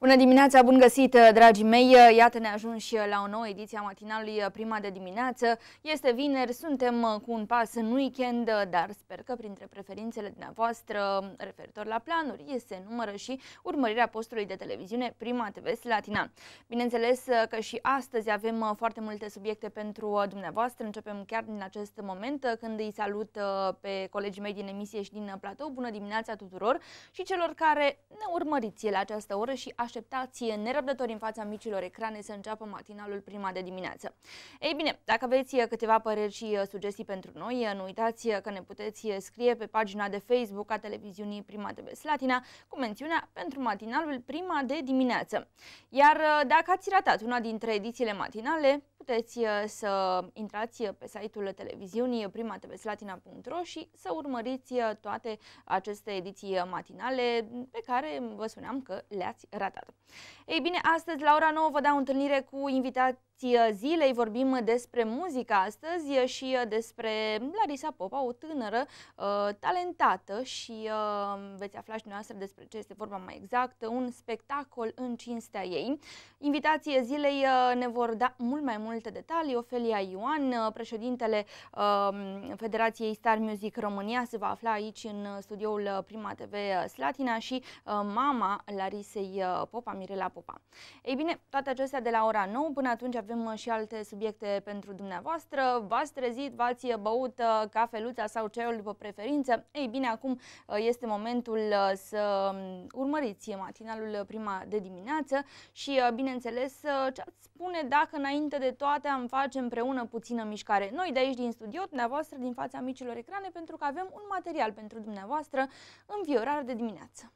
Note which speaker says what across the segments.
Speaker 1: Bună dimineața, bun găsit, dragii mei! Iată, ne ajungi la o nouă ediție a matinalului Prima de dimineață. Este vineri, suntem cu un pas în weekend, dar sper că printre preferințele dumneavoastră referitor la planuri se numără și urmărirea postului de televiziune Prima TV Slatina. Bineînțeles că și astăzi avem foarte multe subiecte pentru dumneavoastră. Începem chiar din acest moment când îi salut pe colegii mei din emisie și din platou. Bună dimineața tuturor și celor care ne urmăriți la această oră și așteptați nerăbdători în fața micilor ecrane să înceapă matinalul Prima de dimineață. Ei bine, dacă aveți câteva păreri și sugestii pentru noi, nu uitați că ne puteți scrie pe pagina de Facebook a televiziunii Prima TV Slatina cu mențiunea pentru matinalul Prima de dimineață. Iar dacă ați ratat una dintre edițiile matinale, puteți să intrați pe site-ul televiziunii primatvslatina.ro și să urmăriți toate aceste ediții matinale pe care vă spuneam că le-ați ratat. Ei bine, astăzi la ora 9 vă dau întâlnire cu invitații zilei. Vorbim despre muzica astăzi și despre Larisa Popa, o tânără talentată și veți afla și dumneavoastră despre ce este vorba mai exact, un spectacol în cinstea ei. Invitații zilei ne vor da mult mai multe detalii. Ofelia Ioan, președintele Federației Star Music România, se va afla aici în studioul Prima TV Slatina și mama Larisei Popa, Mirela Popa. Ei bine, toate acestea de la ora 9. Până atunci avem și alte subiecte pentru dumneavoastră. V-ați trezit, v-ați băut cafeluța sau ceaiul după preferință? Ei bine, acum este momentul să urmăriți matinalul Prima de dimineață și, bineînțeles, ce ați spune dacă înainte de toate am face împreună puțină mișcare. Noi de aici din studio, dumneavoastră din fața micilor ecrane, pentru că avem un material pentru dumneavoastră în Viorare de dimineață.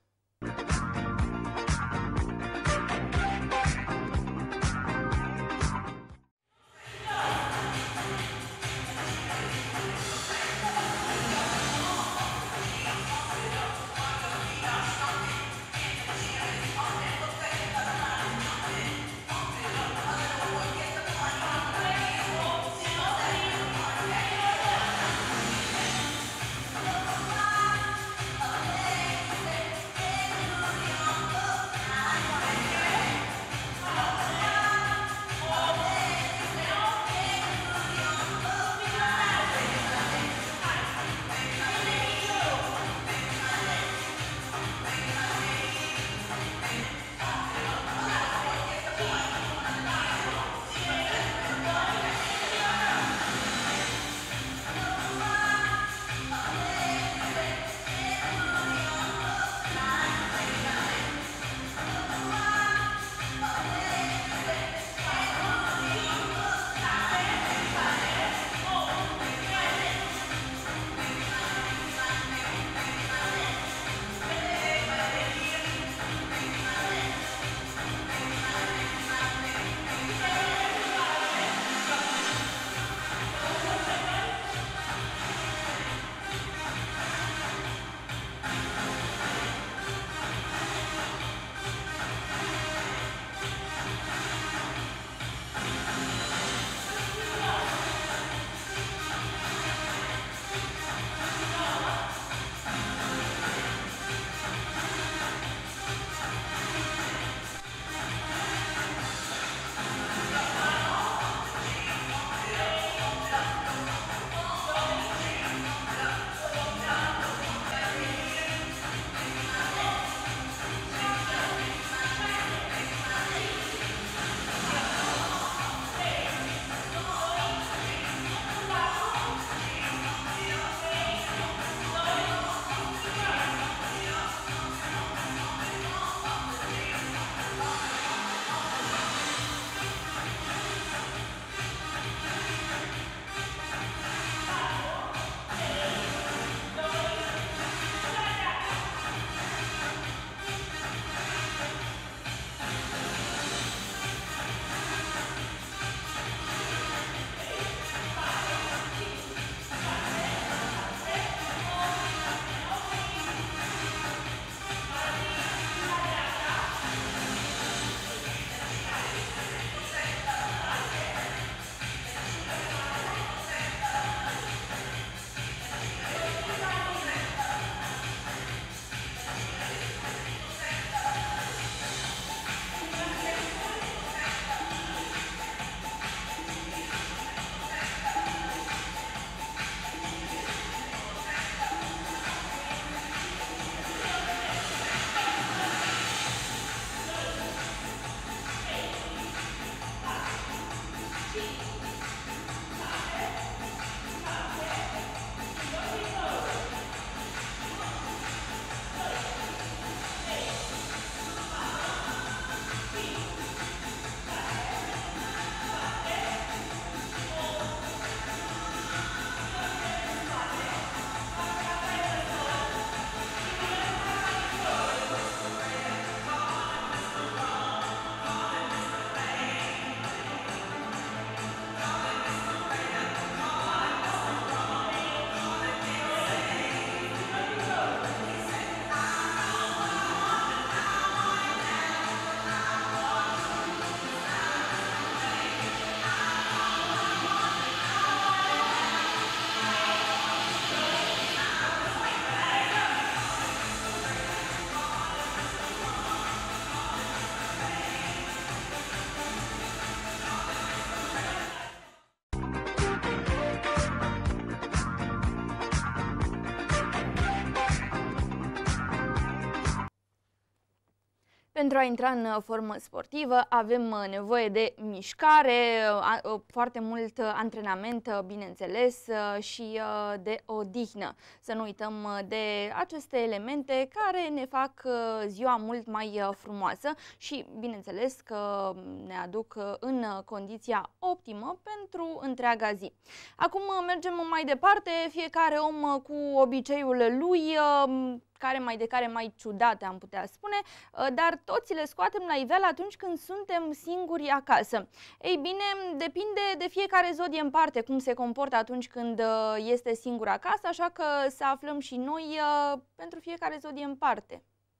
Speaker 1: Pentru a intra în formă sportivă avem nevoie de mișcare, foarte mult antrenament, bineînțeles, și de odihnă. Să nu uităm de aceste elemente care ne fac ziua mult mai frumoasă și, bineînțeles, că ne aduc în condiția optimă pentru întreaga zi. Acum mergem mai departe, fiecare om cu obiceiul lui, care mai ciudate, am putea spune, dar toți le scoatem la iveală atunci când suntem singuri acasă. Ei bine, depinde de fiecare zodie în parte cum se comportă atunci când este singur acasă, așa că să aflăm și noi pentru fiecare zodie în parte.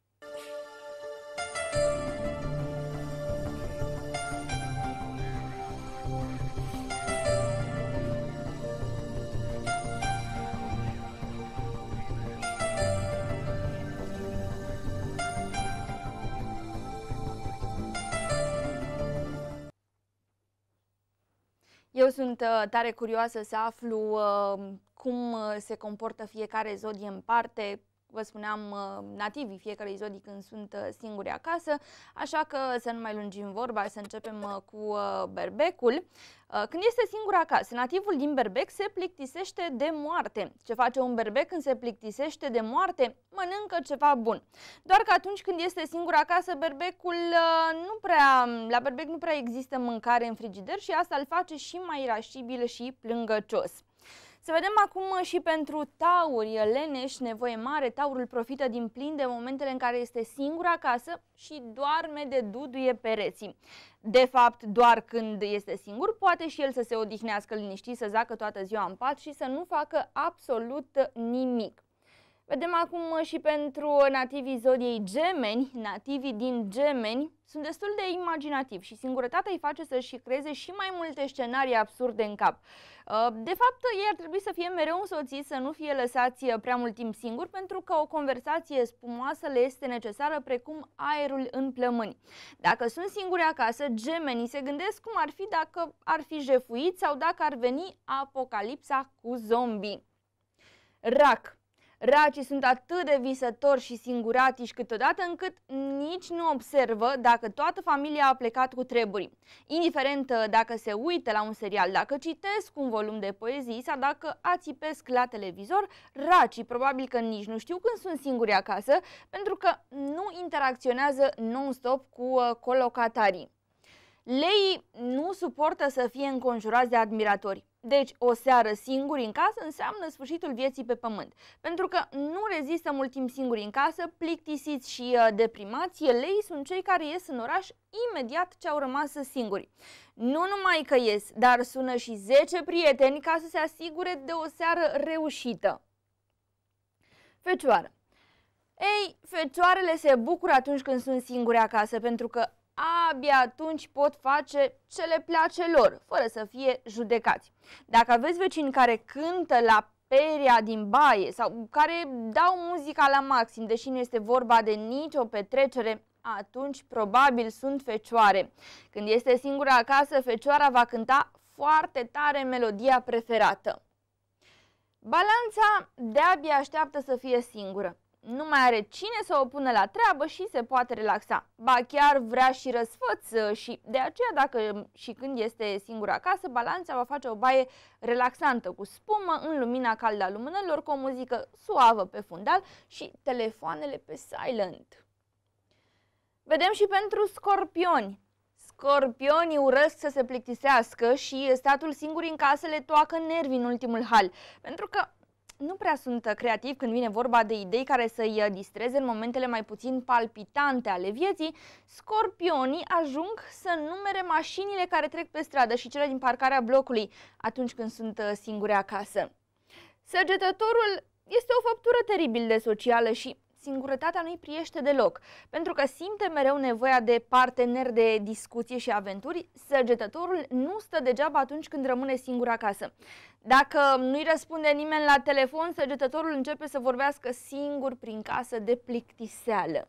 Speaker 1: Eu sunt tare curioasă să aflu cum se comportă fiecare zodie în parte. Vă spuneam, nativii fiecarei zodii când sunt singuri acasă, așa că să nu mai lungim vorba, să începem cu berbecul. Când este singur acasă, nativul din berbec se plictisește de moarte. Ce face un berbec când se plictisește de moarte? Mănâncă ceva bun. Doar că atunci când este singur acasă, la berbec nu prea există mâncare în frigider și asta îl face și mai irascibil și plângăcios. Să vedem acum și pentru tauri, leneși, nevoie mare. Taurul profită din plin de momentele în care este singur acasă și doarme de duduie pereții. De fapt, doar când este singur, poate și el să se odihnească liniștit, să zacă toată ziua în pat și să nu facă absolut nimic. Vedem acum și pentru nativii zodiei Gemeni. Nativii din Gemeni sunt destul de imaginativi și singurătatea îi face să-și creeze și mai multe scenarii absurde în cap. De fapt, ei ar trebui să fie mereu însoțiți, să nu fie lăsați prea mult timp singuri, pentru că o conversație spumoasă le este necesară precum aerul în plămâni. Dacă sunt singuri acasă, gemenii se gândesc cum ar fi dacă ar fi jefuiți sau dacă ar veni apocalipsa cu zombii. Rac. Racii sunt atât de visători și singuratici câteodată încât nici nu observă dacă toată familia a plecat cu treburi. Indiferent dacă se uită la un serial, dacă citesc un volum de poezii sau dacă ațipesc la televizor, racii probabil că nici nu știu când sunt singuri acasă, pentru că nu interacționează non-stop cu colocatarii. Leii nu suportă să fie înconjurați de admiratori. Deci o seară singuri în casă înseamnă sfârșitul vieții pe pământ. Pentru că nu rezistă mult timp singuri în casă, plictisiți și deprimați, leii sunt cei care ies în oraș imediat ce au rămas singuri. Nu numai că ies, dar sună și 10 prieteni ca să se asigure de o seară reușită. Fecioară. Ei, fecioarele se bucură atunci când sunt singuri acasă, pentru că abia atunci pot face ce le place lor, fără să fie judecați. Dacă aveți vecini care cântă la peria din baie sau care dau muzica la maxim, deși nu este vorba de nicio petrecere, atunci probabil sunt fecioare. Când este singură acasă, fecioara va cânta foarte tare melodia preferată. Balanța de-abia așteaptă să fie singură. Nu mai are cine să o pună la treabă și se poate relaxa. Ba chiar vrea și răsfăț și de aceea dacă și când este singură acasă, Balanța va face o baie relaxantă cu spumă în lumina caldă a lumânărilor, cu o muzică suavă pe fundal și telefoanele pe silent. Vedem și pentru scorpioni. Scorpionii urăsc să se plictisească și statul singur în casă le toacă nervii în ultimul hal, pentru că nu prea sunt creativi când vine vorba de idei care să-i distreze în momentele mai puțin palpitante ale vieții. Scorpionii ajung să numere mașinile care trec pe stradă și cele din parcarea blocului atunci când sunt singuri acasă. Săgetătorul este o făptură teribil de socială și singurătatea nu-i priește deloc, pentru că simte mereu nevoia de parteneri de discuție și aventuri. Săgetătorul nu stă degeaba atunci când rămâne singur acasă. Dacă nu-i răspunde nimeni la telefon, săgetătorul începe să vorbească singur prin casă de plictiseală.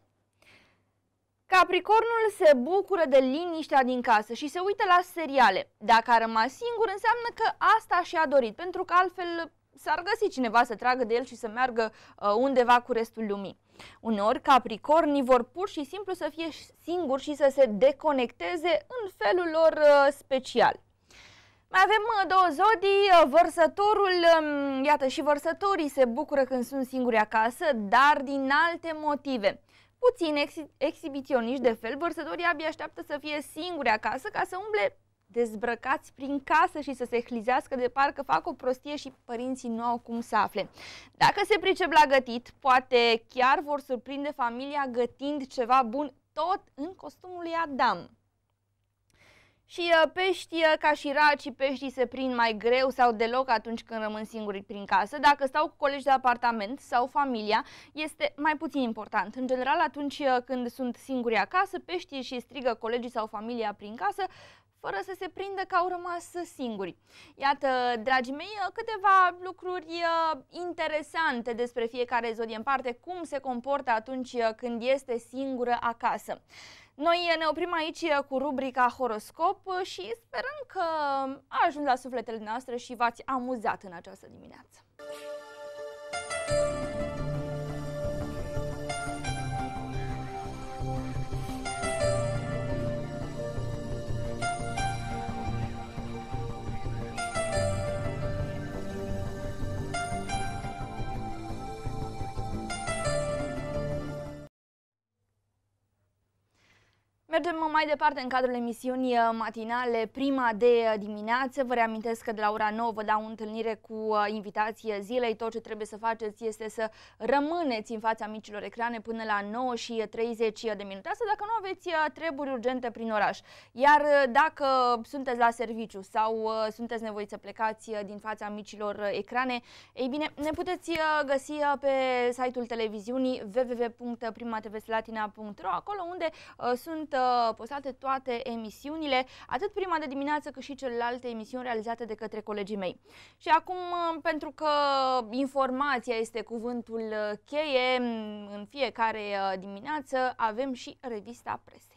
Speaker 1: Capricornul se bucură de liniștea din casă și se uită la seriale. Dacă a rămas singur, înseamnă că asta și-a dorit, pentru că altfel s-ar găsi cineva să tragă de el și să meargă undeva cu restul lumii. Uneori, capricornii vor pur și simplu să fie singuri și să se deconecteze în felul lor special. Mai avem două zodii, Vărsătorul, iată și vărsătorii se bucură când sunt singuri acasă, dar din alte motive. Puțin exhibiționiști de fel, vărsătorii abia așteaptă să fie singuri acasă ca să umble dezbrăcați prin casă și să se hlizească de parcă fac o prostie și părinții nu au cum să afle. Dacă se pricep la gătit, poate chiar vor surprinde familia gătind ceva bun tot în costumul lui Adam. Și peștii, ca și racii, peștii se prind mai greu sau deloc atunci când rămân singuri prin casă. Dacă stau cu colegi de apartament sau familia, este mai puțin important. În general, atunci când sunt singuri acasă, peștii și strigă colegii sau familia prin casă, fără să se prindă că au rămas singuri. Iată, dragii mei, câteva lucruri interesante despre fiecare zodie în parte, cum se comportă atunci când este singură acasă. Noi ne oprim aici cu rubrica Horoscop și sperăm că a ajuns la sufletele noastre și v-ați amuzat în această dimineață. Mergem mai departe în cadrul emisiunii matinale Prima de dimineață. Vă reamintesc că de la ora 9 vă dau o întâlnire cu invitații zilei. Tot ce trebuie să faceți este să rămâneți în fața micilor ecrane până la 9:30 de minute. Asta dacă nu aveți treburi urgente prin oraș. Iar dacă sunteți la serviciu sau sunteți nevoiți să plecați din fața micilor ecrane, ei bine, ne puteți găsi pe site-ul televiziunii www.primatvslatina.ro, acolo unde sunt postate toate emisiunile, atât Prima de dimineață cât și celelalte emisiuni realizate de către colegii mei. Și acum, pentru că informația este cuvântul cheie, în fiecare dimineață avem și revista presei.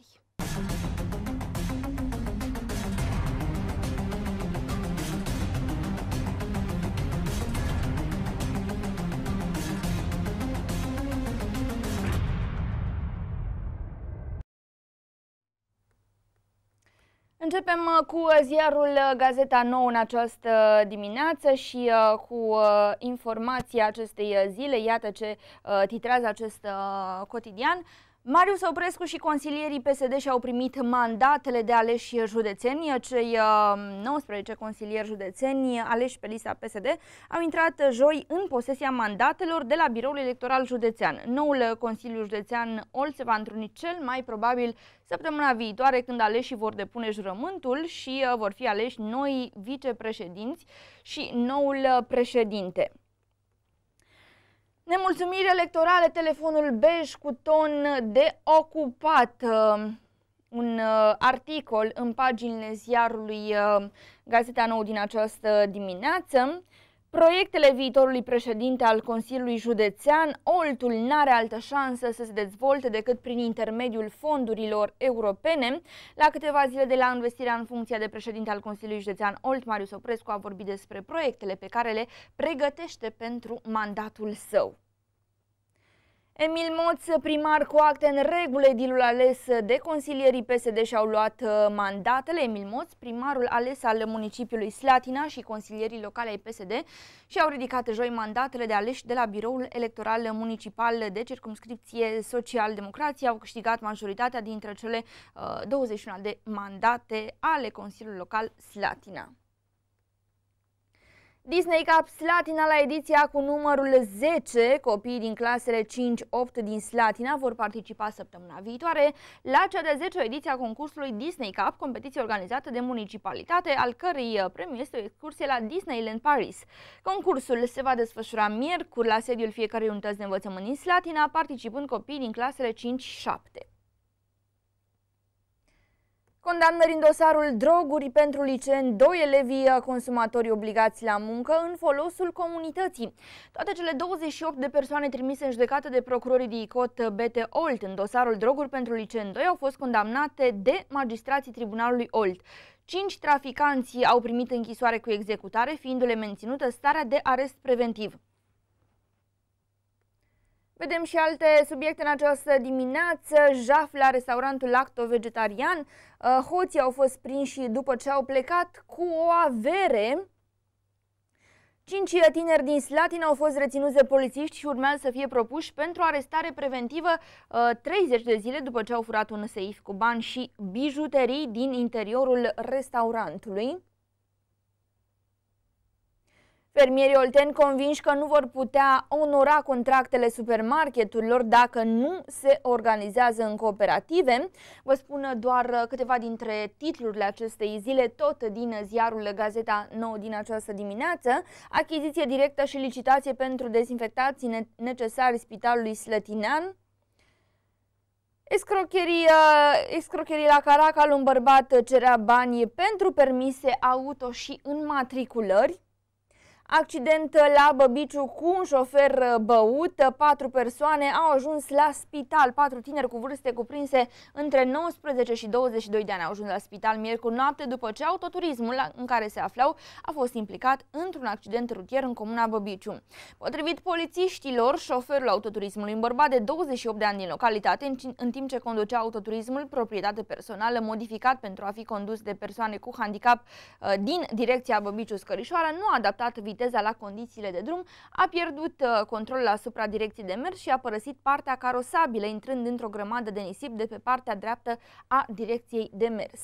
Speaker 1: Începem cu ziarul Gazeta Nouă în această dimineață și cu informația acestei zile. Iată ce titrează acest cotidian. Marius Oprescu și consilierii PSD și-au primit mandatele de aleși județeni. Cei 19 consilieri județeni aleși pe lista PSD au intrat joi în posesia mandatelor de la Biroul Electoral Județean. Noul Consiliu Județean Olt se va întruni cel mai probabil săptămâna viitoare, când aleșii vor depune jurământul și vor fi aleși noi vicepreședinți și noul președinte. Nemulțumiri electorale, telefonul bej cu ton de ocupat. Un articol în paginile ziarului Gazeta Nouă din această dimineață. Proiectele viitorului președinte al Consiliului Județean, Oltul n-are altă șansă să se dezvolte decât prin intermediul fondurilor europene. La câteva zile de la învestirea în funcția de președinte al Consiliului Județean Olt, Marius Oprescu a vorbit despre proiectele pe care le pregătește pentru mandatul său. Emil Moț, primar cu acte în regulă, edilul ales de consilierii PSD și-au luat mandatele. Emil Moț, primarul ales al municipiului Slatina și consilierii locale ai PSD și-au ridicat joi mandatele de aleși de la Biroul Electoral Municipal de Circumscripție Social-Democrație. Au câștigat majoritatea dintre cele 21 de mandate ale Consiliului Local Slatina. Disney Cup Slatina la ediția cu numărul 10. Copiii din clasele 5-8 din Slatina vor participa săptămâna viitoare la cea de-a 10-a ediție a concursului Disney Cup, competiție organizată de municipalitate, al cărei premiu este o excursie la Disneyland Paris. Concursul se va desfășura miercuri la sediul fiecărei unități de învățământ din Slatina, participând copiii din clasele 5-7. Condamnări în dosarul droguri pentru liceeni, 2 elevi consumatori obligați la muncă în folosul comunității. Toate cele 28 de persoane trimise în judecată de procurorii DICOT BT Olt în dosarul droguri pentru liceeni 2 au fost condamnate de magistrații Tribunalului Olt. 5 traficanți au primit închisoare cu executare, fiindu-le menținută starea de arest preventiv. Vedem și alte subiecte în această dimineață. Jaf la restaurantul lacto-vegetarian. Hoții au fost prinși după ce au plecat cu o avere. 5 tineri din Slatina au fost reținuți de polițiști și urmează să fie propuși pentru arestare preventivă 30 de zile după ce au furat un seif cu bani și bijuterii din interiorul restaurantului. Fermierii olteni convinși că nu vor putea onora contractele supermarketurilor dacă nu se organizează în cooperative. Vă spun doar câteva dintre titlurile acestei zile, tot din ziarul Gazeta Nouă din această dimineață. Achiziție directă și licitație pentru dezinfectații necesari Spitalului Slătinean. Escrocherii la Caracal, un bărbat cerea bani pentru permise auto și înmatriculări. Accident la Băbiciu cu un șofer băut, 4 persoane au ajuns la spital, 4 tineri cu vârste cuprinse între 19 și 22 de ani au ajuns la spital miercuri noapte după ce autoturismul în care se aflau a fost implicat într-un accident rutier în comuna Băbiciu. Potrivit polițiștilor, șoferul autoturismului, un bărbat de 28 de ani din localitate, în timp ce conducea autoturismul, proprietate personală, modificat pentru a fi condus de persoane cu handicap din direcția Băbiciu-Scărișoara, nu a adaptat viteza la condițiile de drum, a pierdut controlul asupra direcției de mers și a părăsit partea carosabilă, intrând într-o grămadă de nisip de pe partea dreaptă a direcției de mers.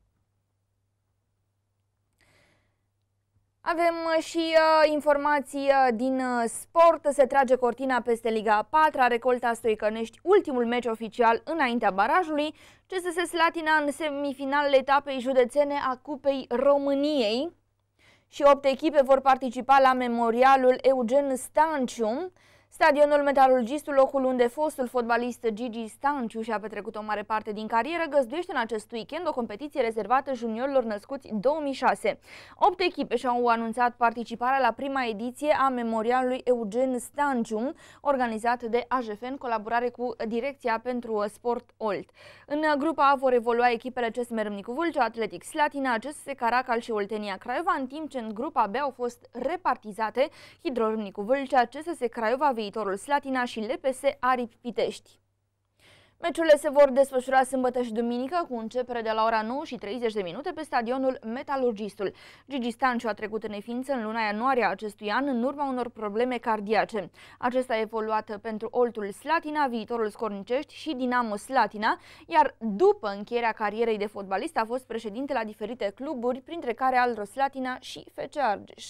Speaker 1: Avem și informații din sport. Se trage cortina peste Liga a 4-a, Recolta Stoicănești, ultimul meci oficial înaintea barajului. CSS Slatina în semifinalele etapei județene a Cupei României. Și 8 echipe vor participa la memorialul Eugen Stanciu. Stadionul Metalurgistul, locul unde fostul fotbalist Gigi Stanciu și-a petrecut o mare parte din carieră, găzduiește în acest weekend o competiție rezervată juniorilor născuți 2006. 8 echipe și-au anunțat participarea la prima ediție a memorialului Eugen Stanciu, organizat de AJF în colaborare cu Direcția pentru Sport Olt. În grupa A vor evolua echipele CSM Râmnicu Vâlcea, Atletic Slatina, CSS Caracal și Oltenia Craiova, în timp ce în grupa B au fost repartizate Hidro Râmnicu Vâlcea, CSS Craiova, Viitorul Slatina și LPS Aripi Pitești. Meciurile se vor desfășura sâmbătă și duminică cu începere de la ora 9:30 pe stadionul Metalurgistul. Gigi Stanciu a trecut în neființă în luna ianuarie a acestui an în urma unor probleme cardiace. Acesta a evoluat pentru Oltul Slatina, Viitorul Scornicești și Dinamo Slatina, iar după încheierea carierei de fotbalist a fost președinte la diferite cluburi, printre care Aldro Slatina și FC Argeș.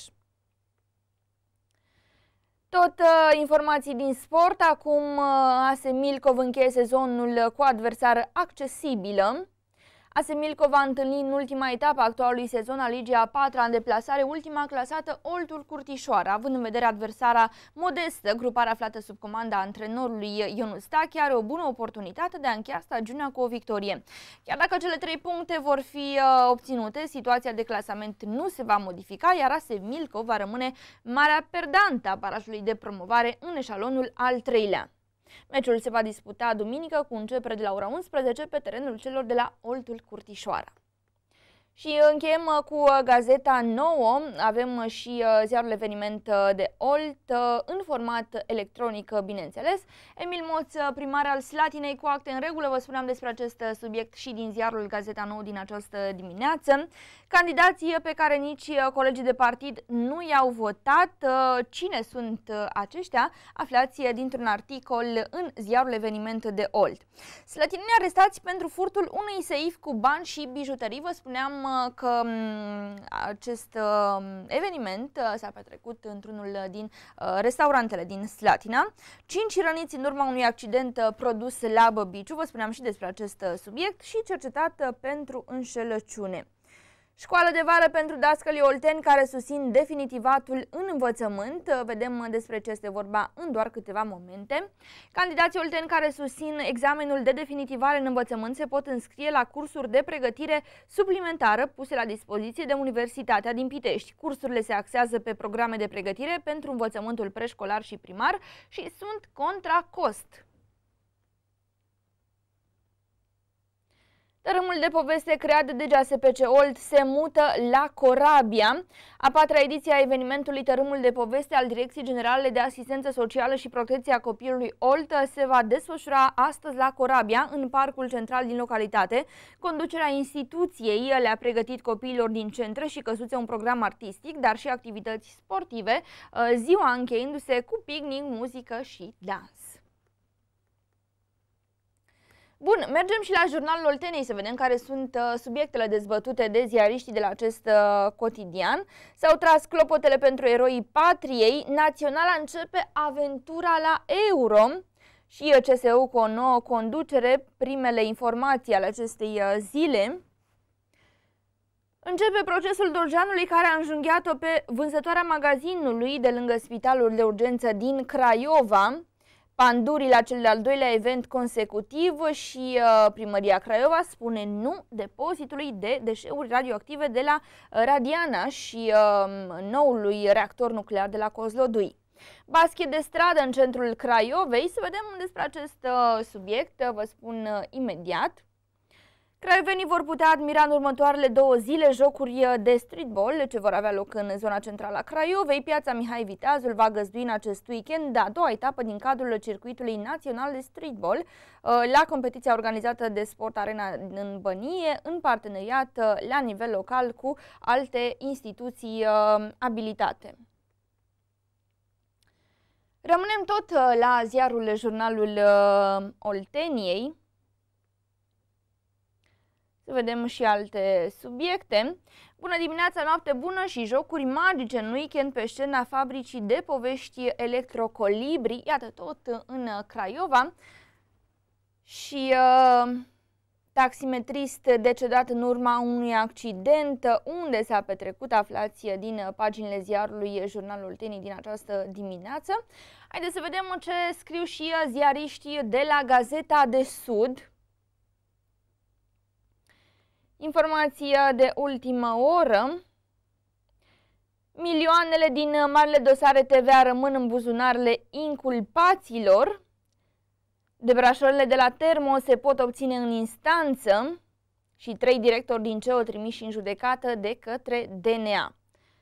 Speaker 1: Tot informații din sport. Acum AS Milcov încheie sezonul cu adversară accesibilă. AS Milcov va întâlni în ultima etapă a actualului sezon al Ligii a 4-a în deplasare ultima clasată Oltul Curtișoara. Având în vedere adversara modestă, gruparea aflată sub comanda antrenorului Ionu Stache are o bună oportunitate de a încheia stagiunea cu o victorie. Chiar dacă cele 3 puncte vor fi obținute, situația de clasament nu se va modifica, iar AS Milcov va rămâne marea perdantă a barajului de promovare în eșalonul al 3-lea. Meciul se va disputa duminică cu începere de la ora 11 pe terenul celor de la Oltul Curtișoara. Și încheiem cu Gazeta Nouă, avem și ziarul Eveniment de Olt în format electronic, bineînțeles. Emil Moț, primar al Slatinei, cu acte în regulă, vă spuneam despre acest subiect și din ziarul Gazeta Nouă din această dimineață. Candidații pe care nici colegii de partid nu i-au votat, cine sunt aceștia, aflați dintr-un articol în ziarul Eveniment de Olt. Slătinenii arestați pentru furtul unui seif cu bani și bijuterii. Vă spuneam că acest eveniment s-a petrecut într-unul din restaurantele din Slatina. 5 răniți în urma unui accident produs la Băbiciu, vă spuneam și despre acest subiect, și cercetat pentru înșelăciune. Școală de vară pentru dascălii olteni care susțin definitivatul în învățământ. Vedem despre ce este vorba în doar câteva momente. Candidații olteni care susțin examenul de definitivare în învățământ se pot înscrie la cursuri de pregătire suplimentară puse la dispoziție de Universitatea din Pitești. Cursurile se axează pe programe de pregătire pentru învățământul preșcolar și primar și sunt contra cost. Tărâmul de poveste creat de GSPC Olt se mută la Corabia. A patra ediție a evenimentului Tărâmul de poveste al Direcției Generale de Asistență Socială și Protecția Copilului Olt se va desfășura astăzi la Corabia, în parcul central din localitate. Conducerea instituției le-a pregătit copiilor din centre și căsuțe un program artistic, dar și activități sportive, ziua încheiindu-se cu picnic, muzică și dans. Bun, mergem și la Jurnalul Olteniei să vedem care sunt subiectele dezbătute de ziariștii de la acest cotidian. S-au tras clopotele pentru eroii patriei, Naționala începe aventura la Euro și CSU cu o nouă conducere, primele informații ale acestei zile. Începe procesul Doljanului, care a înjunghiat-o pe vânzătoarea magazinului de lângă Spitalul de Urgență din Craiova. Pandurii la cel de-al doilea event consecutiv și Primăria Craiova spune nu depozitului de deșeuri radioactive de la Radiana și noului reactor nuclear de la Kozlodui. Basket de stradă în centrul Craiovei. Să vedem despre acest subiect, vă spun imediat. Craiovenii vor putea admira în următoarele 2 zile jocuri de streetball ce vor avea loc în zona centrală a Craiovei. Piața Mihai Viteazul va găzdui în acest weekend a doua etapă din cadrul circuitului național de streetball la competiția organizată de Sport Arena în Bănie, în parteneriat la nivel local cu alte instituții abilitate. Rămânem tot la ziarul Jurnalul Olteniei. Să vedem și alte subiecte. Bună dimineața, noapte bună și jocuri magice în weekend pe scena fabricii de povești Electrocolibri. Iată, tot în Craiova. Și taximetrist decedat în urma unui accident. Unde s-a petrecut, aflați din paginile ziarului Jurnalul Olteniei din această dimineață. Haideți să vedem ce scriu și ziariștii de la Gazeta de Sud. Informația de ultimă oră. Milioanele din marile dosare TVA rămân în buzunarele inculpaților. Debrașările de la Termo se pot obține în instanță și 3 directori din CEO trimiși în judecată de către DNA.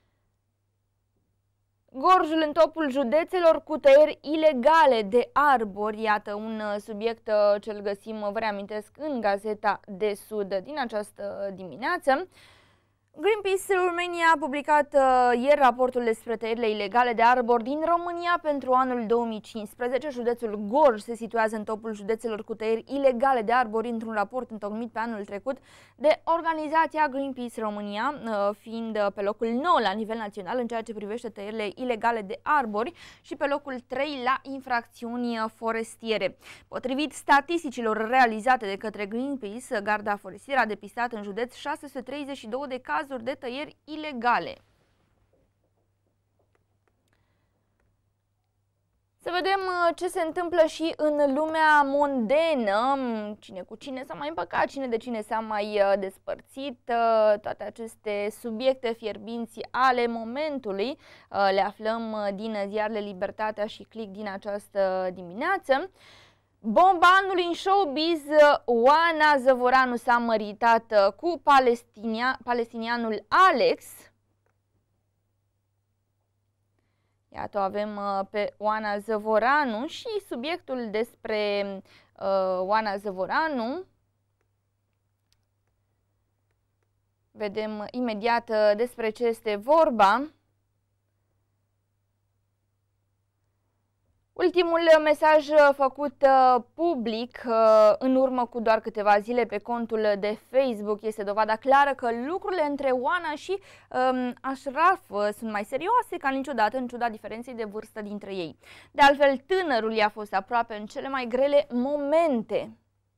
Speaker 1: Gorjul în topul județelor cu tăieri ilegale de arbori, iată un subiect ce îl găsim, vă reamintesc, în Gazeta de Sud din această dimineață. Greenpeace Romania a publicat ieri raportul despre tăierile ilegale de arbori din România pentru anul 2015. Județul Gorj se situează în topul județelor cu tăieri ilegale de arbori într-un raport întocmit pe anul trecut de organizația Greenpeace România, fiind pe locul 9 la nivel național în ceea ce privește tăierile ilegale de arbori și pe locul 3 la infracțiuni forestiere. Potrivit statisticilor realizate de către Greenpeace, Garda Forestieră a depistat în județ 632 de cazuri de tăieri ilegale. Să vedem ce se întâmplă și în lumea mondenă, cine cu cine s-a mai împăcat, cine de cine s-a mai despărțit, toate aceste subiecte fierbinți ale momentului le aflăm din ziarele Libertatea și Click din această dimineață. Bomba anului în showbiz, Oana Zăvoranu s-a măritat cu palestinianul Alex. Iată, o avem pe Oana Zăvoranu și subiectul despre Oana Zăvoranu. Vedem imediat despre ce este vorba. Ultimul mesaj făcut public în urmă cu doar câteva zile pe contul de Facebook este dovada clară că lucrurile între Oana și Ashraf sunt mai serioase ca niciodată, în ciuda diferenței de vârstă dintre ei. De altfel, tânărul i-a fost aproape în cele mai grele momente.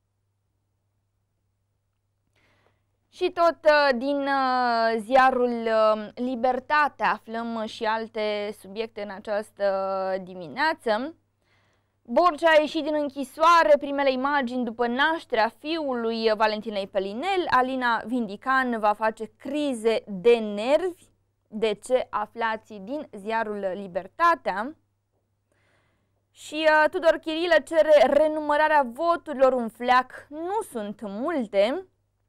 Speaker 1: Și tot din ziarul Libertatea aflăm și alte subiecte în această dimineață. Borcea a ieșit din închisoare, primele imagini după nașterea fiului Valentinei Pelinel. Alina Vindican va face crize de nervi. De ce? Aflați din ziarul Libertatea. Și Tudor Chirilă cere renumărarea voturilor, un fleac, nu sunt multe.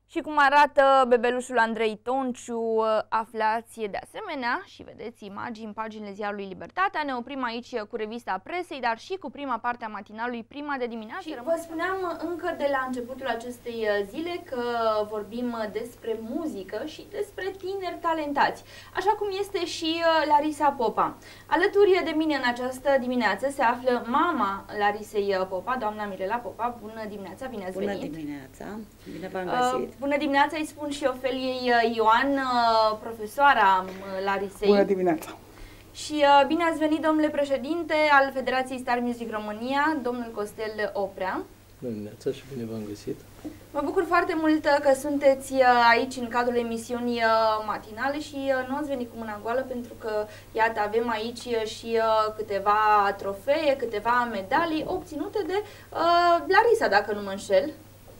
Speaker 1: Și cum arată bebelușul Andrei Tonciu, aflați de asemenea și vedeți imagini în paginile ziarului Libertatea. Ne oprim aici cu revista presei, dar și cu prima parte a matinalului, prima de dimineață. Și vă spuneam încă de la începutul acestei zile că vorbim despre muzică și despre tineri talentați, așa cum este și Larisa Popa. Alături de mine în această dimineață se află mama Larisei Popa, doamna Mirela Popa. Bună dimineața, bine ați venit!
Speaker 2: Bună dimineața, bine v-am găsit!
Speaker 1: Bună dimineața, îi spun și Ofeliei Ioan, profesoara Larisei.
Speaker 3: Bună dimineața!
Speaker 1: Și bine ați venit, domnule președinte al Federației Star Music România, domnul Costel Oprea.
Speaker 4: Bună dimineața și bine v-am găsit!
Speaker 1: Mă bucur foarte mult că sunteți aici în cadrul emisiunii matinale și nu ați venit cu mâna goală, pentru că, iată, avem aici și câteva trofee, câteva medalii obținute de Larisa, dacă nu mă înșel.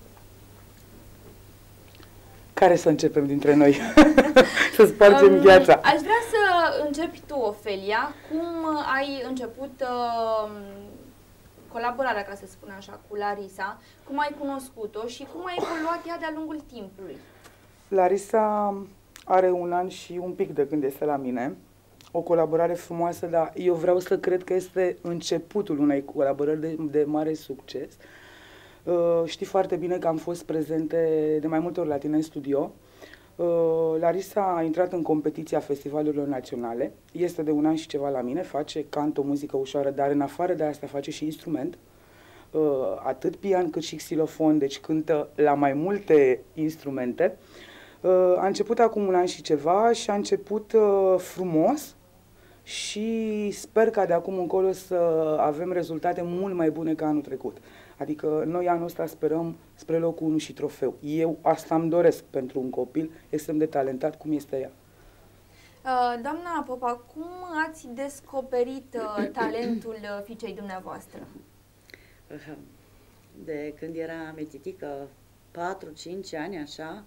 Speaker 3: Care să începem dintre noi? Să spargem gheața.
Speaker 1: Aș vrea să începi tu, Ofelia. Cum ai început colaborarea, ca să spun așa, cu Larisa? Cum ai cunoscut-o și cum ai evoluat ea de-a lungul timpului?
Speaker 3: Larisa are 1 an și un pic de când este la mine. O colaborare frumoasă, dar eu vreau să cred că este începutul unei colaborări de mare succes. Știi foarte bine că am fost prezente de mai multe ori la tine în studio. Larisa a intrat în competiția festivalurilor naționale, este de 1 an și ceva la mine, face canto, muzică ușoară, dar în afară de asta face și instrument, atât pian cât și xilofon, deci cântă la mai multe instrumente. A început acum 1 an și ceva și a început frumos și sper ca de acum încolo să avem rezultate mult mai bune ca anul trecut. Adică noi anul ăsta sperăm spre locul 1 și trofeu. Eu asta îmi doresc pentru un copil extrem de talentat cum este ea.
Speaker 1: Doamna Popa, cum ați descoperit talentul fiicei dumneavoastră?
Speaker 2: De când era mititică, 4-5 ani, așa,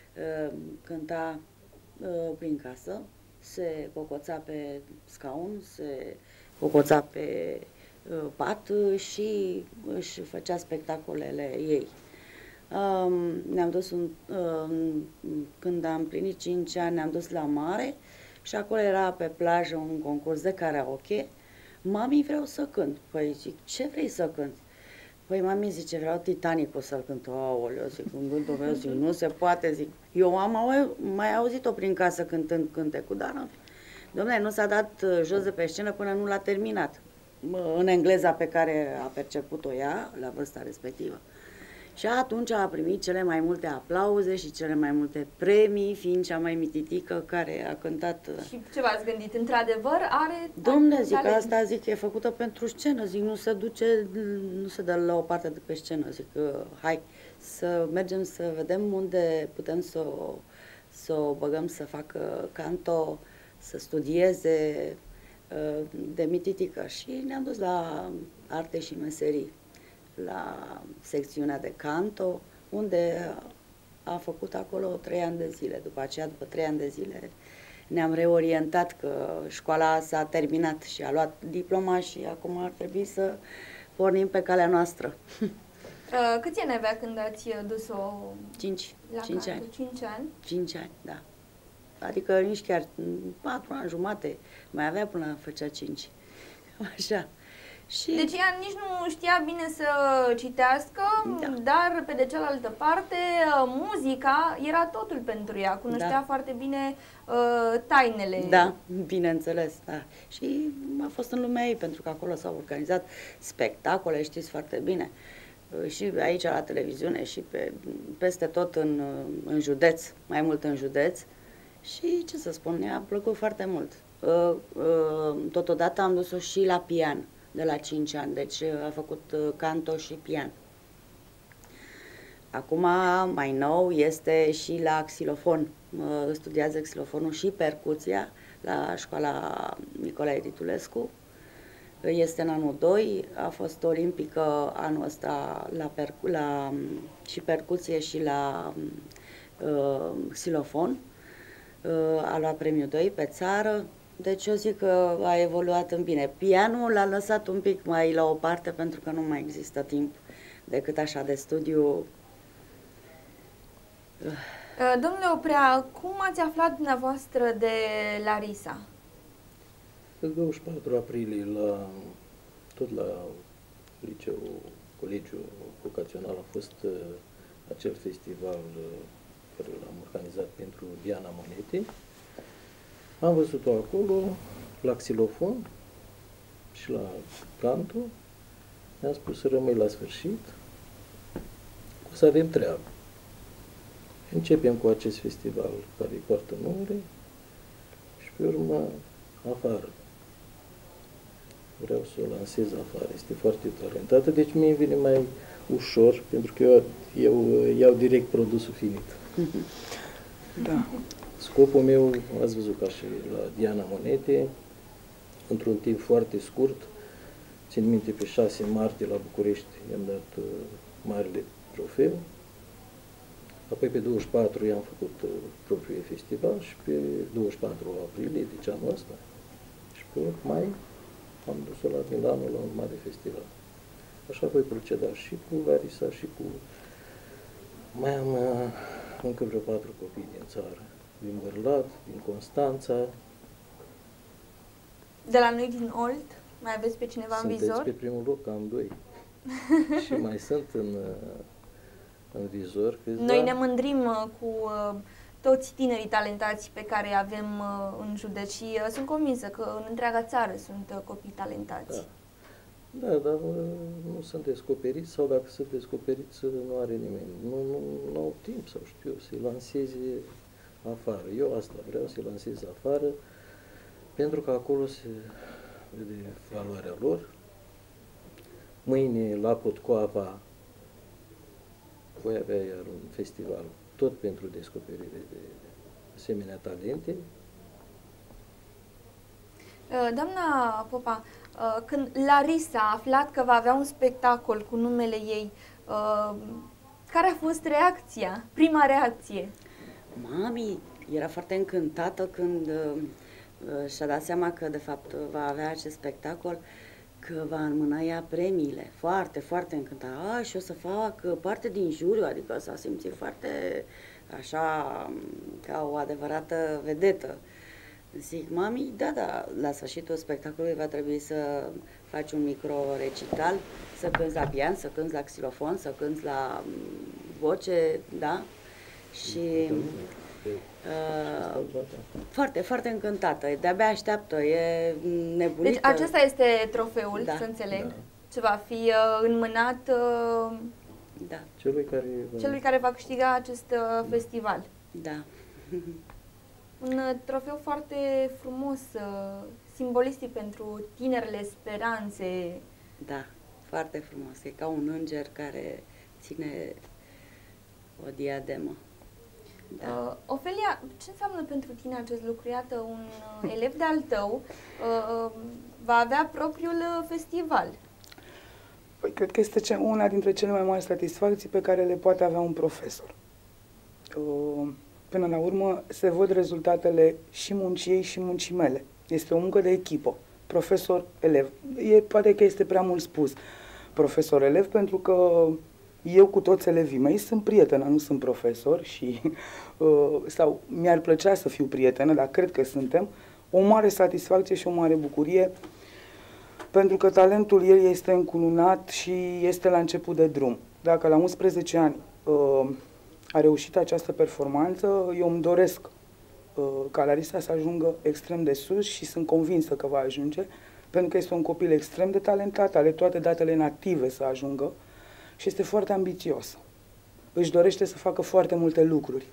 Speaker 2: cânta prin casă, se cocoța pe scaun, se cocoța pe pat și își făcea spectacolele ei. Ne-am dus, când am plinit 5 ani, ne-am dus la mare și acolo era pe plajă un concurs de karaoke. Mami, vreau să cânt. Păi zic, ce vrei să cânti? Păi mami zice, vreau Titanic-ul să-l cânt. Aoleu, zic, în gândul meu, zic, nu se poate, zic. Eu am mai auzit-o prin casă cântând cântecul, dar în fine. Dom'le, nu s-a dat jos de pe scenă până nu l-a terminat în engleza pe care a perceput-o ea la vârsta respectivă. Și atunci a primit cele mai multe aplauze și cele mai multe premii, fiind cea mai mititică care a cântat.
Speaker 1: Și ce v-ați gândit? Într-adevăr are
Speaker 2: Dom'le, zic, asta zic, e făcută pentru scenă, zic, nu se duce, nu se dă la o parte de pe scenă, zic, hai să mergem să vedem unde putem să o băgăm să facă canto, să studieze de mititică. Și ne-am dus la arte și meserii, la secțiunea de canto, unde a făcut acolo 3 ani de zile. După aceea, după 3 ani de zile, ne-am reorientat că școala s-a terminat și a luat diploma și acum ar trebui să pornim pe calea noastră.
Speaker 1: Câți ani avea când ați dus-o
Speaker 2: 5 ani.
Speaker 1: 5 ani?
Speaker 2: 5 ani, da. Adică nici chiar 4 ani jumate, mai avea până făcea 5. Așa. Și...
Speaker 1: Deci ea nici nu știa bine să citească, da. Dar pe de cealaltă parte muzica era totul pentru ea, cunoștea foarte bine tainele.
Speaker 2: Da, bineînțeles, da. Și a fost în lumea ei, pentru că acolo s-au organizat spectacole, știți foarte bine. Și aici la televiziune și peste tot în județ, mai mult în județ. Și ce să spun, mi-a plăcut foarte mult. Totodată am dus-o și la pian de la 5 ani, deci a făcut canto și pian. Acum, mai nou, este și la xilofon. Studiază xilofonul și percuția la școala Nicolae Titulescu. Este în anul 2, a fost olimpică anul ăsta și percuție și la xilofon. A luat premiul 2 pe țară, deci eu zic că a evoluat în bine. Pianul l-a lăsat un pic mai la o parte pentru că nu mai există timp decât așa de studiu.
Speaker 1: Domnule Oprea, cum ați aflat dumneavoastră de Larisa?
Speaker 4: Pe 24 aprilie, tot la Colegiul Vocațional a fost acel festival care l-am organizat pentru Diana Monete. Am văzut-o acolo, la xilofon și la canto. Mi-am spus să rămâi la sfârșit, o să avem treabă. Începem cu acest festival care îi poartă numele și pe urmă afară. Vreau să o lansez afară, este foarte talentată, deci mie îmi vine mai ușor, pentru că eu iau direct produsul finit.
Speaker 3: Da.
Speaker 4: Scopul meu, ați văzut ca și la Diana Monete, într-un timp foarte scurt, țin minte pe 6 martie la București i-am dat marele trofeu, apoi pe 24 i-am făcut propriul festival și pe 24 aprilie, deci anul ăsta, și pe 8 mai am dus-o la Milano la un mare festival. Așa voi proceda și cu Larisa și cu... Mai am încă vreo 4 copii din țară, din Bărlat, din Constanța.
Speaker 1: De la noi din Olt, mai aveți pe cineva în vizor?
Speaker 4: Sunteți pe primul loc, am 2. Și mai sunt în vizor câțiva.
Speaker 1: Noi ne mândrim cu toți tinerii talentați pe care îi avem în județ și sunt convinsă că în întreaga țară sunt copii talentați.
Speaker 4: Da, dar nu sunt descoperiți sau dacă sunt descoperiți nu are nimeni. Nu au timp sau știu eu, să-i lanseze afară. Eu asta vreau, să-i lansez afară pentru că acolo se vede valoarea lor. Mâine la Potcoava voi avea iar un festival tot pentru descoperire de asemenea talente.
Speaker 1: Doamna Popa, când Larisa a aflat că va avea un spectacol cu numele ei, care a fost reacția, prima reacție?
Speaker 2: Mami era foarte încântată când și-a dat seama că de fapt va avea acest spectacol, că va înmâna ea premiile. Foarte, foarte încântată. Și o să fac parte din juriu, adică s-a simțit foarte așa, ca o adevărată vedetă. Zic, mami, da, la sfârșitul spectacolului va trebui să faci un micro-recital, să cânți la pian, să cânți la xilofon, să cânți la voce, da? Și foarte, foarte încântată, de-abia așteaptă, e nebunită.
Speaker 1: Deci acesta este trofeul, da, să înțeleg, da, ce va fi înmânat
Speaker 2: da,
Speaker 1: celui care va câștiga acest festival.
Speaker 2: Da.
Speaker 1: Un trofeu foarte frumos, simbolistic pentru tinerele speranțe.
Speaker 2: Da, foarte frumos. E ca un înger care ține o diademă. Da.
Speaker 1: Ofelia, ce înseamnă pentru tine acest lucru? Iată, un elev de-al tău va avea propriul festival.
Speaker 3: Păi, cred că este una dintre cele mai mari satisfacții pe care le poate avea un profesor. Până la urmă, se văd rezultatele și muncii ei și muncii mele. Este o muncă de echipă, profesor-elev. Poate că este prea mult spus profesor-elev, pentru că eu cu toți elevii mei sunt prietenă, nu sunt profesor și sau mi-ar plăcea să fiu prietenă, dar cred că suntem. O mare satisfacție și o mare bucurie, pentru că talentul ei este încununat și este la început de drum. Dacă la 11 ani a reușit această performanță, eu îmi doresc ca Larisa să ajungă extrem de sus și sunt convinsă că va ajunge, pentru că este un copil extrem de talentat, are toate datele native să ajungă și este foarte ambițios. Își dorește să facă foarte multe lucruri,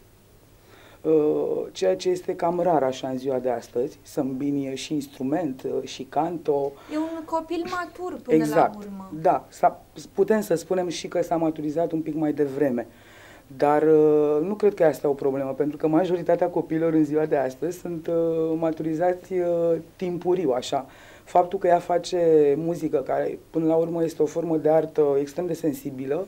Speaker 3: ceea ce este cam rar așa în ziua de astăzi, să îmbini și instrument, și canto.
Speaker 1: E un copil matur până
Speaker 3: exact,
Speaker 1: la urmă.
Speaker 3: Da, putem să spunem și că s-a maturizat un pic mai devreme. Dar nu cred că asta e o problemă, pentru că majoritatea copiilor în ziua de astăzi sunt maturizați timpuriu, așa. Faptul că ea face muzică, care până la urmă este o formă de artă extrem de sensibilă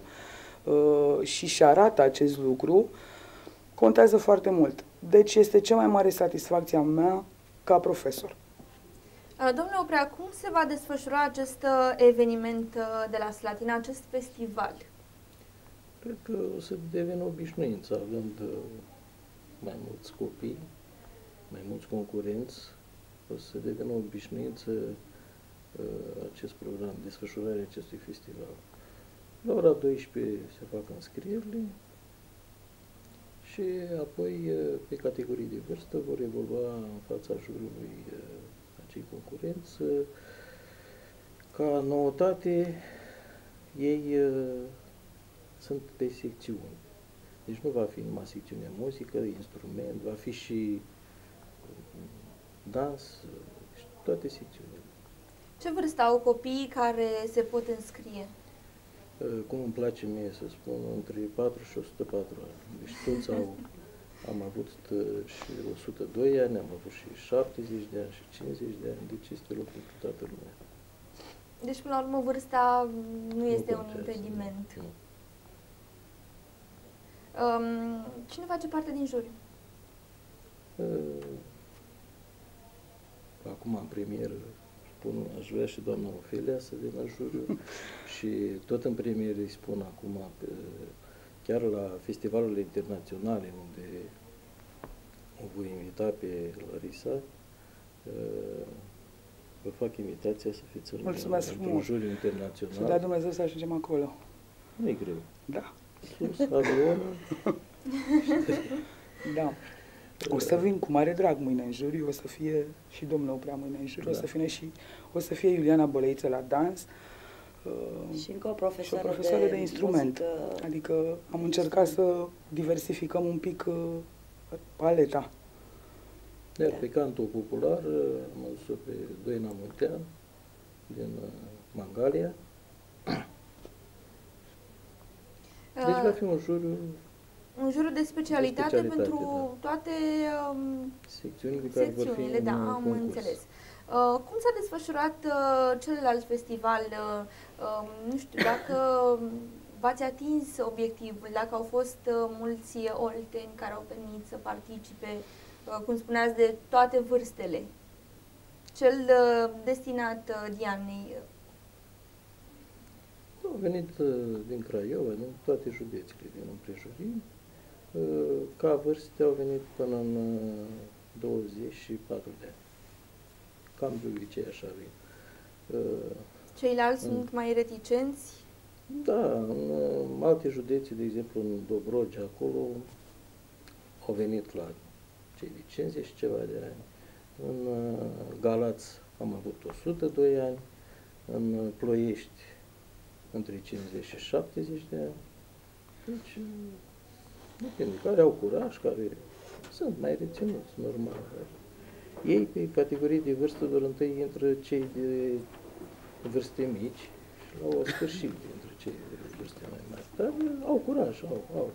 Speaker 3: și arată acest lucru, contează foarte mult. Deci este cea mai mare satisfacție a mea ca profesor.
Speaker 1: Domnule Oprea, cum se va desfășura acest eveniment de la Slatina, acest festival?
Speaker 4: Cred că o să devină obișnuință, având mai mulți copii, mai mulți concurenți, o să devină obișnuință acest program, desfășurarea acestui festival. La ora 12 se fac înscrierile și apoi pe categorii de vârstă vor evolua în fața jurului acei concurenți. Ca noutate, ei sunt pe secțiuni. Deci nu va fi numai secțiunea muzică, instrument, va fi și dans, toate secțiunile.
Speaker 1: Ce vârstă au copiii care se pot înscrie?
Speaker 4: Cum îmi place mie să spun, între 4 și 104 ani. Deci toți am avut și 102 ani, am avut și 70 de ani și 50 de ani, deci este loc pentru toată lumea.
Speaker 1: Deci, până la urmă, vârsta nu este un impediment.
Speaker 4: Nu.
Speaker 1: Cine face parte din juriu?
Speaker 4: Acum, în premieră, spun, aș vrea și doamna Ofelia să vină în juriu și tot în premieră îi spun acum, chiar la festivalurile internaționale unde o voi invita pe Larisa, vă fac invitația să fiți într-un juriu internațional.
Speaker 3: Și da, Dumnezeu să ajungem acolo.
Speaker 4: Nu e greu.
Speaker 3: Da.
Speaker 4: Sus, avionul.
Speaker 3: Da. O să vin cu mare drag mâine în juriu, o să fie și domnul Oprea mâine în juriu, da. O să fie Iuliana Bălăiță la dans.
Speaker 2: Și încă o profesoară,
Speaker 3: de instrument. Muzică. Adică am încercat să diversificăm un pic paleta.
Speaker 4: Iar pe cantul popular am adus pe Doina Muntean din Mangalia. Deci va fi un juriu
Speaker 1: de specialitate pentru
Speaker 4: da.
Speaker 1: toate
Speaker 4: secțiunile care vor fi
Speaker 1: da, am
Speaker 4: concurs.
Speaker 1: înțeles. Cum s-a desfășurat celălalt festival? Nu știu, dacă v-ați atins obiectivul, dacă au fost mulți olteni care au venit să participe, cum spuneați, de toate vârstele. Cel destinat Dianei.
Speaker 4: Au venit din Craiova, din toate județele din împrejurim. Ca vârste au venit până în 24 de ani. Cam de obicei așa vin.
Speaker 1: Ceilalți sunt mai reticenți?
Speaker 4: Da, în alte județe, de exemplu în Dobrogea, acolo au venit la cei de 50 și ceva de ani. În Galați am avut 102 ani, în Ploiești între 50 și 70 de ani. Deci, depinde, care au curaj, care sunt mai reținuți, normal. Ei, pe categorii de vârstă, doar întâi intră cei de vârste mici și la sfârșit dintre cei de vârste mai mari. Dar au curaj, au.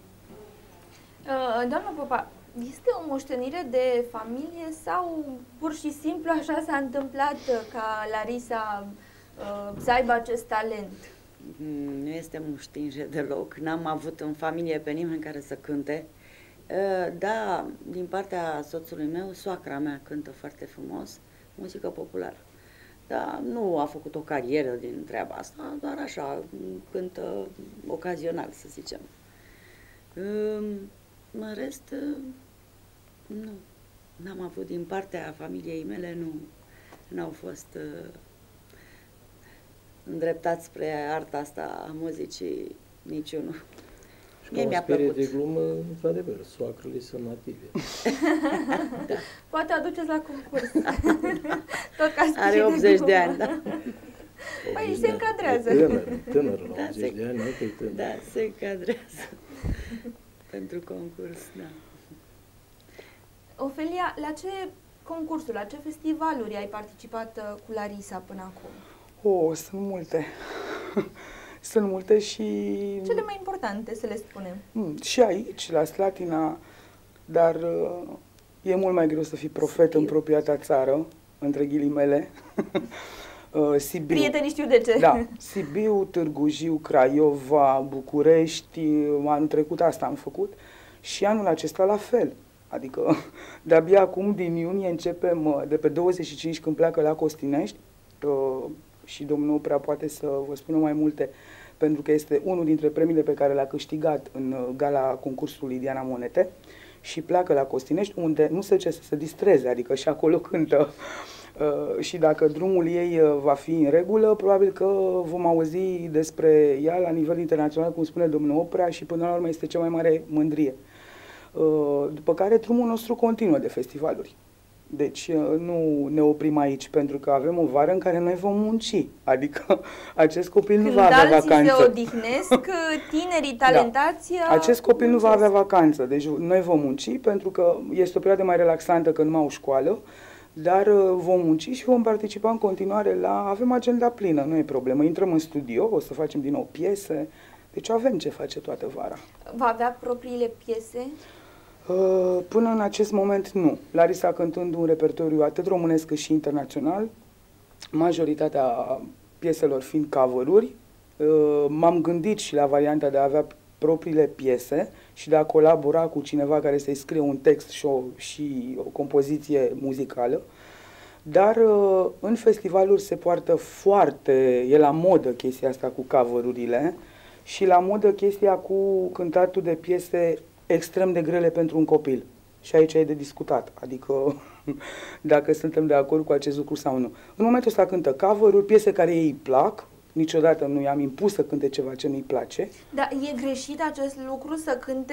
Speaker 1: Doamna Popa, este o moștenire de familie sau pur și simplu așa s-a întâmplat ca Larisa să aibă acest talent?
Speaker 2: Nu este moștenire deloc. N-am avut în familie pe nimeni care să cânte. Da, din partea soțului meu, soacra mea cântă foarte frumos, muzică populară. Dar nu a făcut o carieră din treaba asta, doar așa, cântă ocazional, să zicem. În rest, nu. N-am avut din partea familiei mele, n-au fost îndreptați spre arta asta a muzicii niciunul.
Speaker 4: Și ca o sperie de glumă, într-adevăr, soacrele sunt native.
Speaker 1: Da. Poate aduceți la concurs. Tot ca
Speaker 2: are 80 de ani, da.
Speaker 1: Păi se încadrează.
Speaker 4: Tânăr la 80 de ani, nu că e tânăr.
Speaker 2: Da, se încadrează. Pentru concurs, da.
Speaker 1: Ofelia, la ce concursuri, la ce festivaluri ai participat cu Larisa până acum?
Speaker 3: Sunt multe. Sunt multe și...
Speaker 1: Cele mai importante, să le spunem.
Speaker 3: Și aici, la Slatina, dar e mult mai greu să fii profet în propria ta țară, între ghilimele. Sibiu.
Speaker 1: Prietenii știu de ce.
Speaker 3: Da, Sibiu, Târgu Jiu, Craiova, București, anul trecut asta am făcut și anul acesta la fel. Adică de-abia acum, din iunie, începem, de pe 25 când pleacă la Costinești, și domnul prea poate să vă spună mai multe, pentru că este unul dintre premiile pe care le-a câștigat în gala concursului Diana Monete și pleacă la Costinești, unde nu se ce să se distreze, adică și acolo cântă. Și dacă drumul ei va fi în regulă, probabil că vom auzi despre ea la nivel internațional, cum spune domnul Oprea, și până la urmă este cea mai mare mândrie. După care drumul nostru continuă de festivaluri. Deci nu ne oprim aici, pentru că avem o vară în care noi vom munci. Adică acest copil nu va avea vacanță.
Speaker 1: Se odihnesc, tinerii talentați...
Speaker 3: Da. Acest copil nu va avea vacanță. Deci noi vom munci, pentru că este o perioadă mai relaxantă, că nu mai au școală, dar vom munci și vom participa în continuare la... Avem agenda plină, nu e problemă. Intrăm în studio, o să facem din nou piese, deci avem ce face toată vara.
Speaker 1: Va avea propriile piese?
Speaker 3: Până în acest moment nu. Larisa cântând un repertoriu atât românesc cât și internațional, majoritatea pieselor fiind cover-uri. M-am gândit și la varianta de a avea propriile piese și de a colabora cu cineva care să-i scrie un text și o compoziție muzicală. Dar în festivaluri se poartă foarte, e la modă chestia asta cu cover-urile și la modă chestia cu cântatul de piese extrem de grele pentru un copil. Și aici e de discutat, adică dacă suntem de acord cu acest lucru sau nu. În momentul ăsta cântă cover-uri, piese care ei îi plac, niciodată nu i-am impus să cânte ceva ce nu-i place.
Speaker 1: Dar e greșit acest lucru să cânte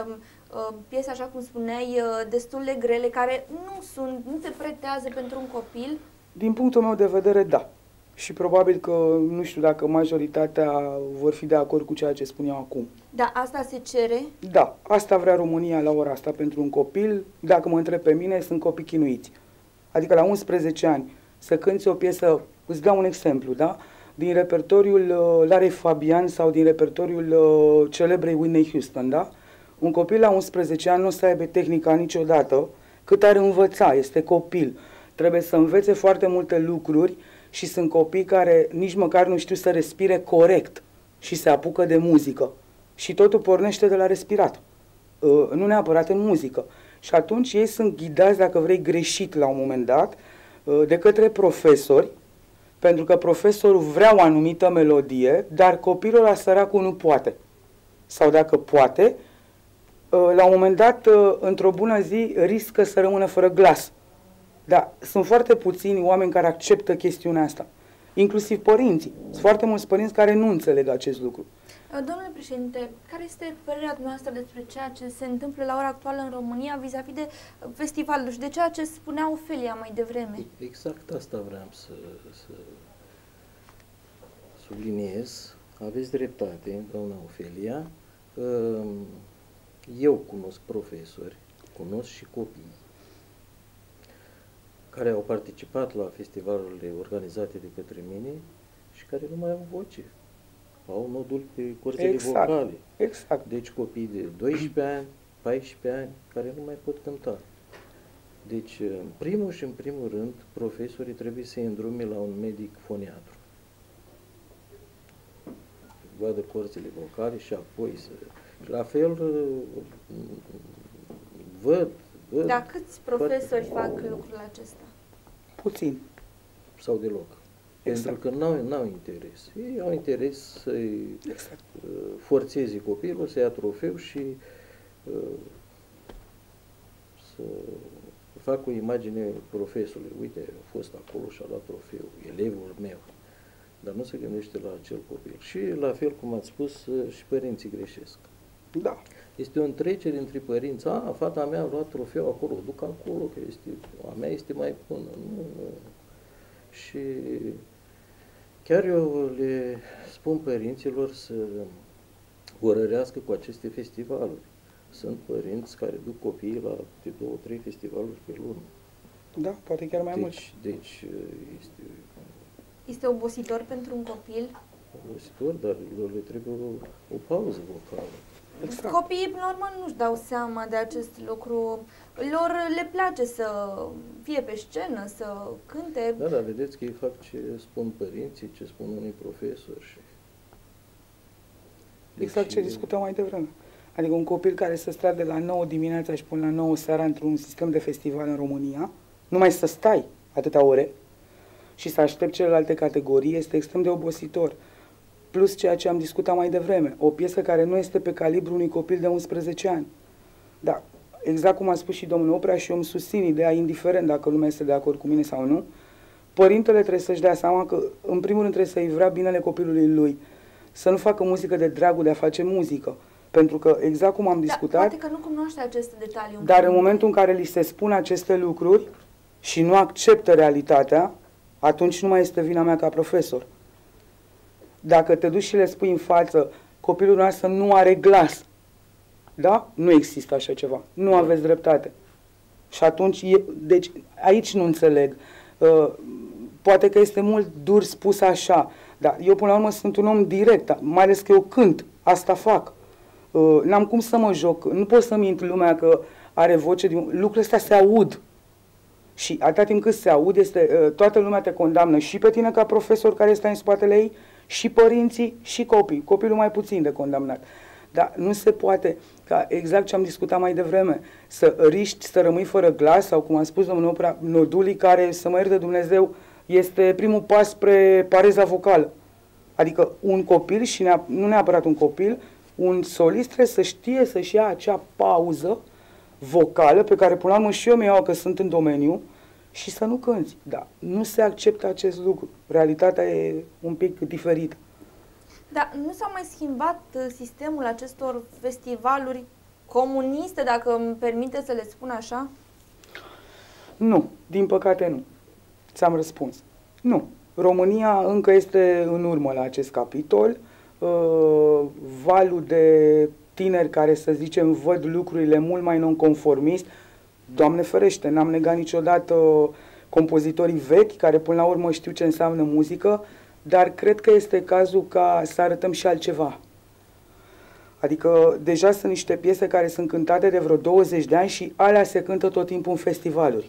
Speaker 1: piese, așa cum spuneai, destul de grele, care nu se pretează pentru un copil?
Speaker 3: Din punctul meu de vedere, da. Și probabil că, nu știu dacă majoritatea vor fi de acord cu ceea ce spun eu acum.
Speaker 1: Da, asta se cere?
Speaker 3: Da, asta vrea România la ora asta pentru un copil. Dacă mă întreb pe mine, sunt copii chinuiți. Adică la 11 ani să cânti o piesă, îți dau un exemplu, da? Din repertoriul Larei Fabian sau din repertoriul celebrei Whitney Houston, da? Un copil la 11 ani nu o să aibă tehnica niciodată, cât ar învăța, este copil. Trebuie să învețe foarte multe lucruri și sunt copii care nici măcar nu știu să respire corect și se apucă de muzică. Și totul pornește de la respirat, nu neapărat în muzică. Și atunci ei sunt ghidați, dacă vrei, greșit la un moment dat, de către profesori, pentru că profesorul vrea o anumită melodie, dar copilul la săracul nu poate. Sau dacă poate, la un moment dat, într-o bună zi, riscă să rămână fără glas. Dar sunt foarte puțini oameni care acceptă chestiunea asta, inclusiv părinții. Sunt foarte mulți părinți care nu înțeleg acest lucru.
Speaker 1: Domnule președinte, care este părerea noastră despre ceea ce se întâmplă la ora actuală în România vis-a-vis de festivalul și de ceea ce spunea Ofelia mai devreme?
Speaker 4: Exact asta vreau să subliniez. Aveți dreptate, doamna Ofelia. Eu cunosc profesori, cunosc și copii care au participat la festivalurile organizate de către mine și care nu mai au voce. Au nodul pe corzile vocale.
Speaker 3: Exact.
Speaker 4: Deci copii de 12 ani, 14 ani, care nu mai pot cânta. Deci, în primul și în primul rând, profesorii trebuie să-i îndrume la un medic foniatru. Vadă corzile vocale și apoi să... Și la fel, văd...
Speaker 1: Dar câți profesori fac lucrul acesta?
Speaker 3: Puțin.
Speaker 4: Sau deloc. Exact. Pentru că n-au interes. Ei au interes să-i forțeze copilul, să ia trofeu și să facă o imagine profesorului. Uite, a fost acolo și a luat trofeu, elevul meu. Dar nu se gândește la acel copil. Și la fel, cum ați spus, și părinții greșesc.
Speaker 3: Da.
Speaker 4: Este o întrecere între părinți. Fata mea a luat trofeu acolo, duc acolo, că a mea este mai bună. Nu. Și chiar eu le spun părinților să urărească cu aceste festivaluri. Sunt părinți care duc copiii la 2-3 festivaluri pe lună.
Speaker 3: Da, poate chiar mai mult.
Speaker 4: Deci
Speaker 1: este obositor pentru un copil?
Speaker 4: Obositor, dar le trebuie o pauză vocală.
Speaker 3: Exact.
Speaker 1: Copiii, până la urmă, nu-și dau seama de acest lucru. Lor le place să fie pe scenă, să cânte.
Speaker 4: Da, dar vedeți că ei fac ce spun părinții, ce spun unii profesori. Și...
Speaker 3: Exact ce discutăm mai devreme. Adică un copil care să stea de la 9 dimineața și până la 9 seara într-un sistem de festival în România, numai să stai atâtea ore și să aștept celelalte categorii, este extrem de obositor. plus ceea ce am discutat mai devreme, o piesă care nu este pe calibrul unui copil de 11 ani. Da, exact cum a spus și domnul Oprea și eu îmi susțin ideea, indiferent dacă lumea este de acord cu mine sau nu, părintele trebuie să-și dea seama că, în primul rând, trebuie să-i vrea binele copilului lui, să nu facă muzică de dragul de a face muzică. Pentru că, exact cum am discutat...
Speaker 1: Poate că nu cunoaște aceste detalii.
Speaker 3: Dar în momentul în care li se spun aceste lucruri și nu acceptă realitatea, atunci nu mai este vina mea ca profesor. Dacă te duci și le spui în față, copilul nostru nu are glas, da? Nu există așa ceva. Nu aveți dreptate. Și atunci, deci aici nu înțeleg. Poate că este mult dur spus așa, dar eu până la urmă sunt un om direct, mai ales că eu cânt, asta fac. N-am cum să mă joc, nu pot să mint lumea că are voce, lucrurile astea se aud. Și atâta timp cât se aud, toată lumea te condamnă, și pe tine ca profesor care stai în spatele ei, și părinții, și copii. Copilul mai puțin de condamnat. Dar nu se poate, ca exact ce am discutat mai devreme, să riști să rămâi fără glas, sau cum a spus domnul Oprea, nodulii care, să mă ierte Dumnezeu, este primul pas spre pareza vocală. Adică un copil, și nu neapărat un copil, un solist trebuie să știe să-și ia acea pauză vocală, pe care până la urmă și eu mi-o iau că sunt în domeniu, și să nu cânti. Da, nu se acceptă acest lucru. Realitatea e un pic diferită.
Speaker 1: Dar nu s-a mai schimbat sistemul acestor festivaluri comuniste, dacă îmi permite să le spun așa?
Speaker 3: Nu, din păcate nu. Ți-am răspuns. Nu. România încă este în urmă la acest capitol. Valul de tineri care, să zicem, văd lucrurile mult mai nonconformist, Doamne ferește, n-am negat niciodată compozitorii vechi, care până la urmă știu ce înseamnă muzică, dar cred că este cazul ca să arătăm și altceva. Adică deja sunt niște piese care sunt cântate de vreo 20 de ani și alea se cântă tot timpul în festivaluri.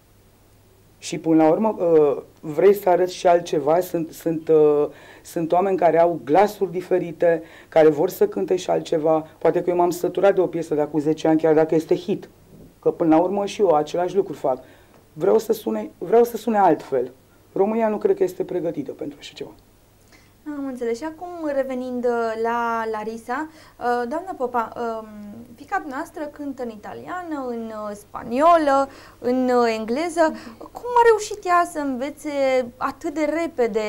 Speaker 3: Și până la urmă vrei să arăți și altceva, sunt oameni care au glasuri diferite, care vor să cânte și altceva. Poate că eu m-am săturat de o piesă de acum 10 ani, chiar dacă este hit. Că până la urmă și eu același lucru fac. Vreau să sune altfel. România nu cred că este pregătită pentru așa ceva.
Speaker 1: Am înțeles. Și acum, revenind la Larisa, doamna Popa, fiica noastră cântă în italiană, în spaniolă, în engleză. Cum a reușit ea să învețe atât de repede?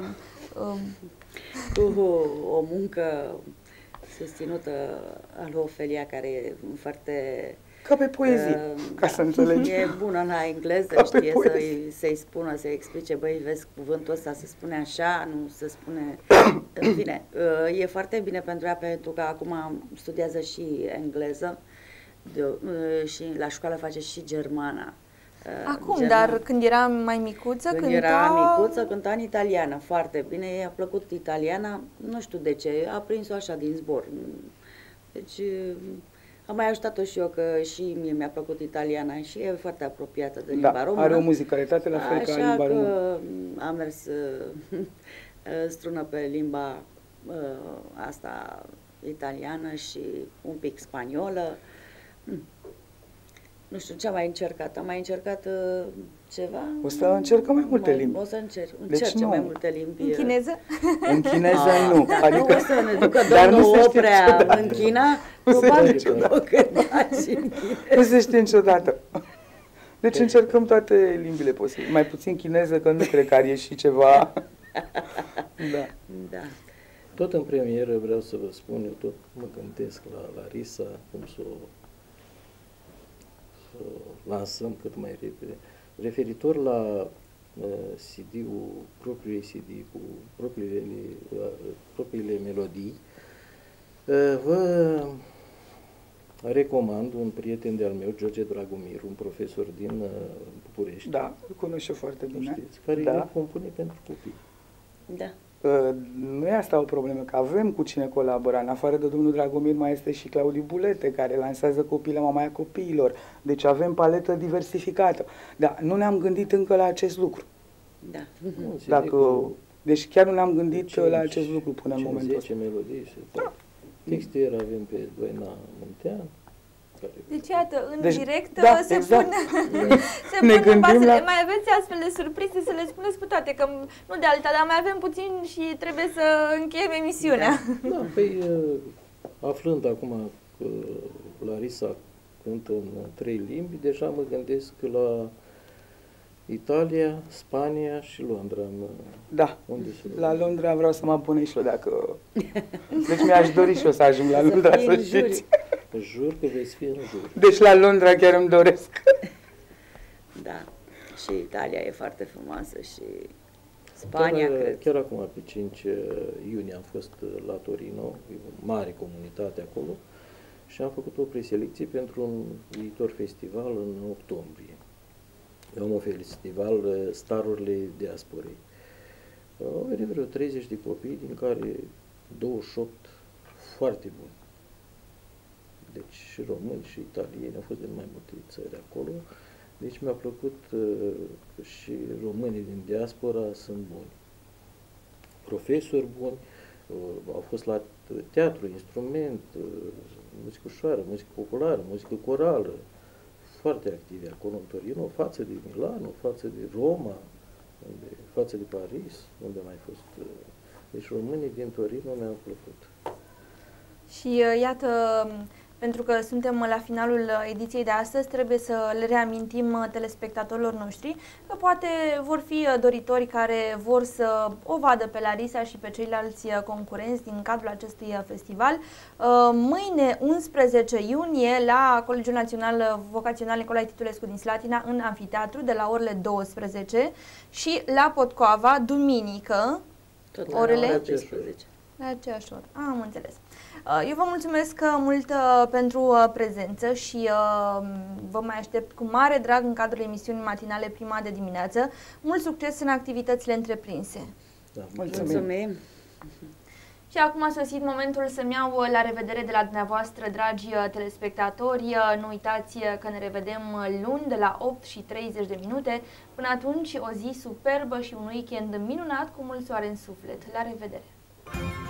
Speaker 2: O muncă susținută a lui Ofelia, care e foarte...
Speaker 3: Ca pe poezie, ca să înțelegi.
Speaker 2: E bună la engleză, știe să-i spună, să-i explice, băi, vezi, cuvântul ăsta se spune așa, nu se spune... În fine, e foarte bine pentru ea, pentru că acum studiază și engleză și la școală face și germana.
Speaker 1: Acum, dar când era mai micuță,
Speaker 2: cânta în italiană, foarte bine, i-a plăcut italiana, nu știu de ce, a prins-o așa din zbor. Deci... Am mai ajutat-o și eu, că și mie mi-a plăcut italiana și e foarte apropiată de limba română.
Speaker 3: Are o muzicalitate la fel ca limba română.
Speaker 2: Așa că am mers strună pe limba asta italiană și un pic spaniolă. Nu știu ce am mai încercat. Am mai încercat ceva.
Speaker 3: O să încercăm mai multe limbi.
Speaker 2: O să încerce mai multe limbi.
Speaker 1: În chineză?
Speaker 3: În chineză nu.
Speaker 2: Adică, nu o să ne ducă domnul Oprea în China, probabil că o cânta și în chineză.
Speaker 3: Nu se știe niciodată. Deci încercăm toate limbile posibile. Mai puțin chineză, că nu cred că ar ieși ceva.
Speaker 2: Da.
Speaker 4: Tot în premieră vreau să vă spun, eu tot mă gândesc la Larisa, cum să o lansăm cât mai repede. Referitor la CD-ul, propriul CD cu propriile melodii, vă recomand un prieten de-al meu, George Dragomir, un profesor din București.
Speaker 3: Da, îl cunosc foarte bine.
Speaker 4: Știți, care îl compune pentru copii.
Speaker 2: Da.
Speaker 3: Nu e asta o problemă, că avem cu cine colabora. În afară de domnul Dragomir mai este și Claudiu Bulete, care lansează Copii la Mamaia Copiilor. Deci avem paletă diversificată. Dar nu ne-am gândit încă la acest lucru.
Speaker 2: Da.
Speaker 3: Deci chiar nu ne-am gândit la acest lucru până în momentul ăsta.
Speaker 4: 10 melodii. Da. Textier avem pe Doina Muntean,
Speaker 1: Deci, iată, în direct
Speaker 3: da,
Speaker 1: se
Speaker 3: exact.
Speaker 1: se
Speaker 3: Ne
Speaker 1: pun bazele.
Speaker 3: la...
Speaker 1: Mai aveți astfel de surprize să le spuneți pe toate, că nu de alta, dar mai avem puțin și trebuie să încheiem emisiunea.
Speaker 4: Da, păi, aflând acum că Larisa cântă în 3 limbi, deja mă gândesc la Italia, Spania și Londra.
Speaker 3: Da,
Speaker 4: unde
Speaker 3: la Londra vreau să mă abonez și eu dacă... Deci mi-aș dori și eu să ajung la Londra, să știți.
Speaker 4: Jur că veți fi în jur.
Speaker 3: Deci la Londra chiar îmi doresc.
Speaker 2: Da, și Italia e foarte frumoasă și Spania, cred.
Speaker 4: Chiar acum, pe 5 iunie, am fost la Torino, e o mare comunitate acolo, și am făcut o preselecție pentru un viitor festival în octombrie. Am un festival Starurile Diasporei. Au venit vreo 30 de copii, din care 28 foarte buni. Deci și români și italieni, au fost din mai multe țări acolo. Deci mi-a plăcut că și românii din diaspora sunt buni. Profesori buni, au fost la teatru, instrument, muzică ușoară, muzică populară, muzică corală, foarte activi acolo în Torino, față de Milano, față de Roma, față de Paris, unde am mai fost. Deci românii din Torino mi-au plăcut.
Speaker 1: Și iată, pentru că suntem la finalul ediției de astăzi, trebuie să le reamintim telespectatorilor noștri că poate vor fi doritori care vor să o vadă pe Larisa și pe ceilalți concurenți din cadrul acestui festival. Mâine, 11 iunie, la Colegiul Național Vocațional Nicolae Titulescu din Slatina, în amfiteatru, de la orele 12, și la Potcoava, duminică,
Speaker 2: tot la
Speaker 1: orele
Speaker 2: 12.
Speaker 1: La aceeași oră. Am înțeles. Eu vă mulțumesc mult pentru prezență și vă mai aștept cu mare drag în cadrul emisiunii matinale Prima de dimineață. Mult succes în activitățile întreprinse.
Speaker 4: Da,
Speaker 2: Mulțumim!
Speaker 1: Și acum a sosit momentul să-mi iau la revedere de la dumneavoastră, dragi telespectatori. Nu uitați că ne revedem luni de la 8:30. Până atunci, o zi superbă și un weekend minunat cu mult soare în suflet. La revedere!